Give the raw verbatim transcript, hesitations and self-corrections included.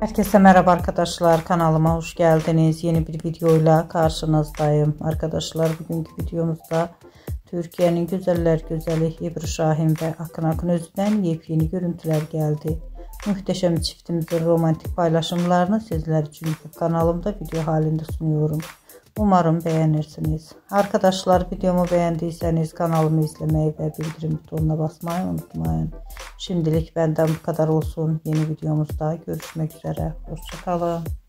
Herkese merhaba arkadaşlar, kanalıma hoş geldiniz. Yeni bir videoyla karşınızdayım arkadaşlar. Bugünkü videomuzda Türkiye'nin güzeller güzeli Ebru Şahin ve Akin Akinözü'den yepyeni görüntüler geldi. Muhteşem çiftimizin romantik paylaşımlarını sizler için kanalımda video halinde sunuyorum. Umarım beğenirsiniz. Arkadaşlar, videomu beğendiyseniz kanalımı izlemeyi ve bildirim butonuna basmayı unutmayın. Şimdilik benden bu kadar olsun. Yeni videomuzda görüşmek üzere. Hoşça kalın.